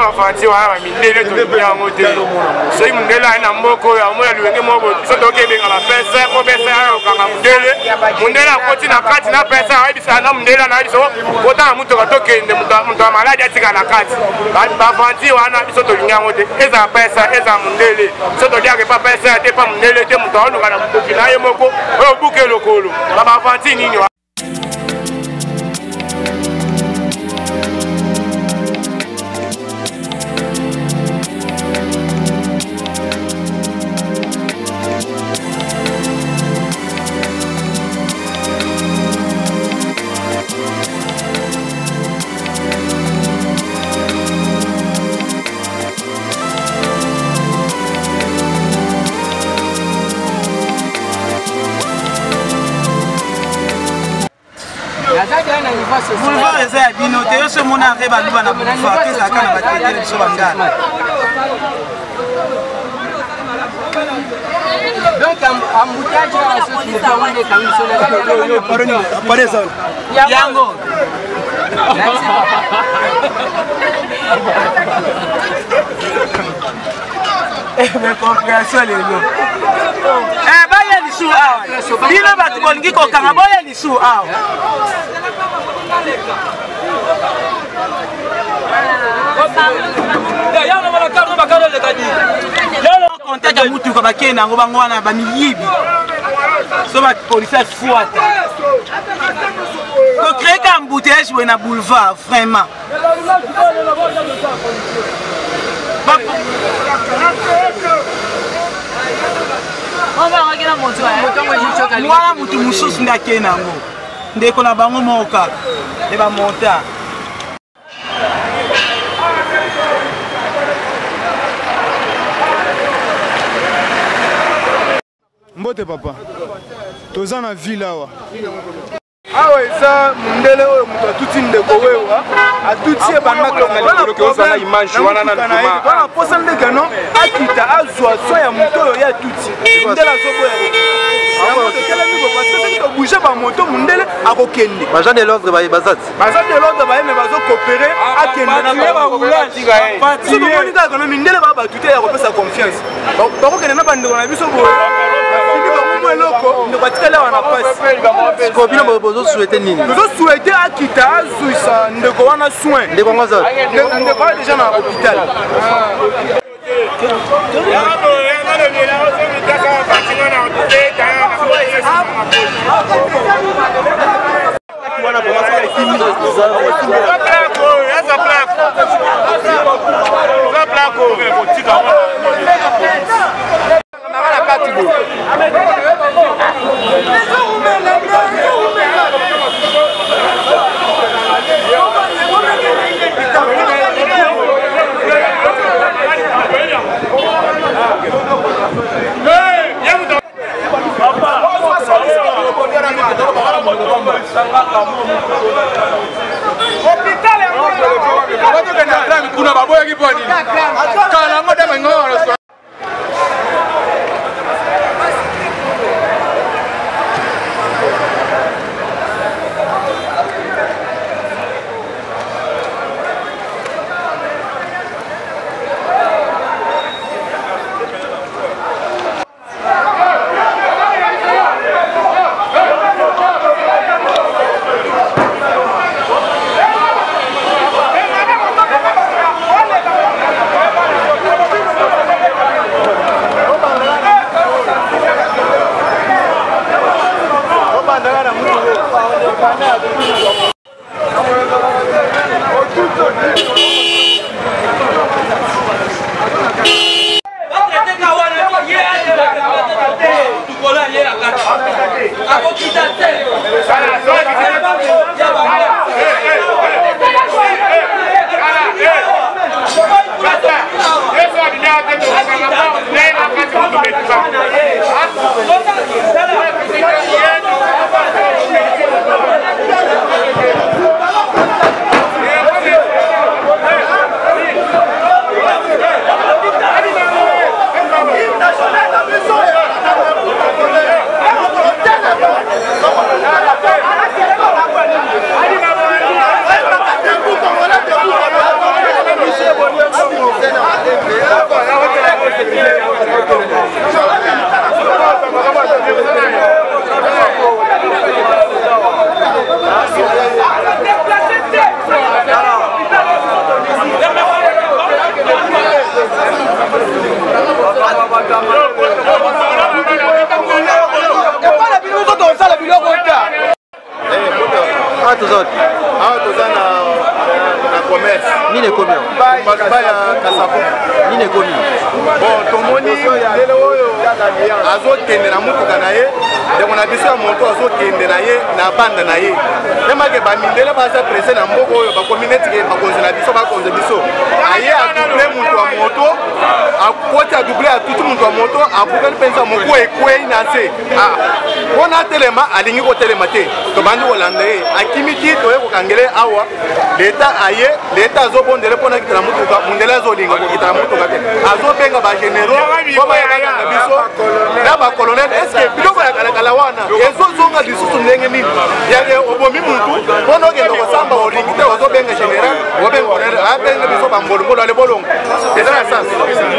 bafanti wana mindele to yango te soki mundele ayi na mboka oyo amona luwenge moko biso tokebenga bapesa po pesa ayo okanga mundele akoti na kati na pesa ayebisa na mundele na biso kotanga mutuka tokende mutu ya maladi atika na kati bafanti wana biso tolingi yango te eza pesa eza mundele biso toliaka epa pesa te pa mundele te mutu aoluka na mokoki na ye moko oyo buke lokolo bafanti nini Boulevard eza ya bino te yo so mona re baluba na boulevard te ezalaka na batetele biso bangala donc embouteillage na soki motongo ekangi biso yango mais compréhension lelo baya lisu awa bino bato bolingi kokanga boya lisu awa kontaja mutuka bakende yango bango wana bamiyibi so bapolisi afuata tocréeka embouteillage boye na boulevard vraiment mwana mutu mosusu nde akende yango ndeko na bango moko kaka e bamonta mbote papa toza na ville awa awa eza mundele oyo moto atuti ndeko wewa atuti ye bana posa ndeke no akita azwa so ya moto oyo ye atuti ndele azoboya tobouge bamoto mundele akokende baza de l'ordre bayeme bazokopere akende so tomoni kaka no mindele baa batute ya kopesa confiance bakokende na bandeko na biso boye eloko ndeko atikala wana pasi kobino bozosouhaite nini tozosouhaite akita azwisa ndeko wana soin ndeko ngo aza ndeko aza deja na hôpital Nini komi? Baya Kasapo. Nini komi? Bon, tomoni ndele oyo azokende na mutuka na ye. Donc on a biso ya moto azokende na ye na banda na ye. Nemake ba mindele baza pressé na mboko oyo ba communauté ke ba konze na biso ba konze biso. Aye a doublé mutu wa moto, a côté a doublé a tout mutu wa moto, a bouka pensa moko ekwe na se. Ah. Bona telema alingi ko telema te. To bandi Hollandais akimiki to ye ko kangele awa. L'État aye, l'État azobondele pona kitala mutuka, mundele azolinga ko kitala mutuka te. Azobenga ba généraux, ko ba ya na biso. Na ba colonel, est-ce que biloko ya kala wana ezozonga lisusu ndenge nini yake obomi muntu bono ke ndoko samba olingi te ozobenga général obenga colonel abenga biso bambolongolo ale bolongo eza na sens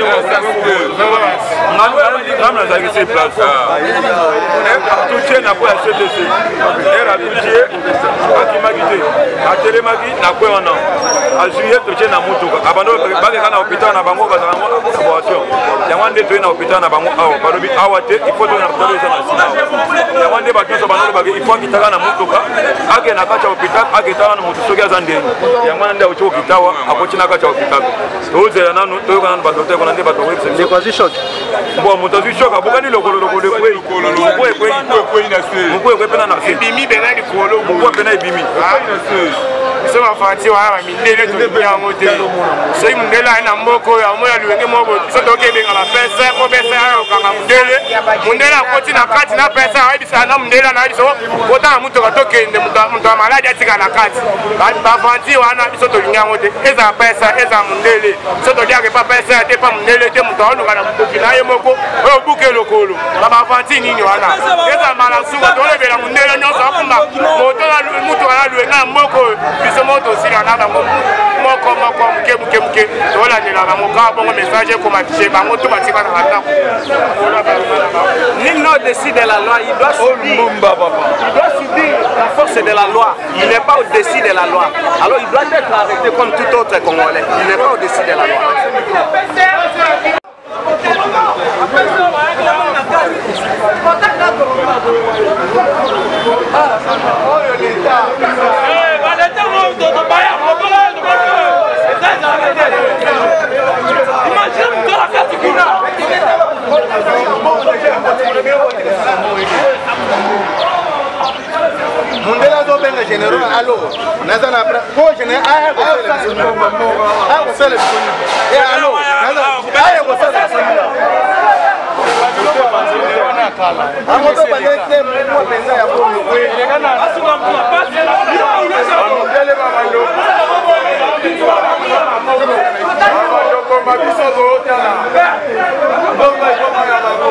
Ramna zaki se place. Tout tient na kwa CDC. Era budget akimagite. Atele magi na kwa wana. A juillet to tient na mutuka. Abando bage kana hôpital na bango ka na collaboration. Yamande to na hôpital na bango awa balobi awate il faut to na hôpital na sina. Yamande ba tuso bango bage il faut kitaka na mutuka. Age na kacha hôpital age tawa na mutu soki azande. Yamande ucho kitawa akochina kacha hôpital. Toze na nanu to kana ba docteur kana ba to website. C'est quoi ce choc? Bon, mon temps choc a beaucoup de lokolo bimi bena di kolo mo bena bimi so ma fati wa mi ndele to ya ngote so imundela na mboko ya mo ya luwenge mo so to ke benga la pesa ko pesa ya kanga mundela koti na kati na pesa ha bisa na mundela na biso kota muto ka to kende muto maladi atika na kati ba fati wa na biso to linga ngote eza pesa eza mundele so to dia ke pa pesa te pa mundele te muto oluka na muto na ye moko o buke lokolo ba fati nini wana eza mala suka to lebela mundele nyoso akumba moto na muto na luwenga mboko moto aussi na nada moko muke tola de la moka bon message comme affiché bango tout batika na rata Nul ne décide de la loi, il doit subir la force de la loi. Il n'est pas au-dessus de la loi. Alors il doit être arrêté comme tout autre Congolais. Il n'est pas au-dessus de la loi. Mundela zo benga généraux allo nazana ko général aya ko sele et allo aya ko sele amo to ba nete mo penza ya ko ni asuka mwa pasi mundele baba ndo ko mabiso zo tala bomba ya babo